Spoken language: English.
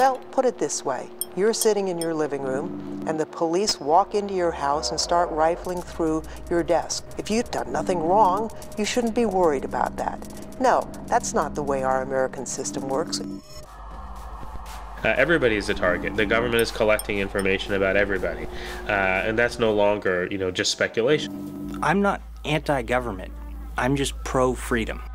Well, put it this way. You're sitting in your living room, and the police walk into your house and start rifling through your desk. If you've done nothing wrong, you shouldn't be worried about that. No, that's not the way our American system works. Everybody is a target. The government is collecting information about everybody, and that's no longer, just speculation. I'm not anti-government. I'm just pro-freedom.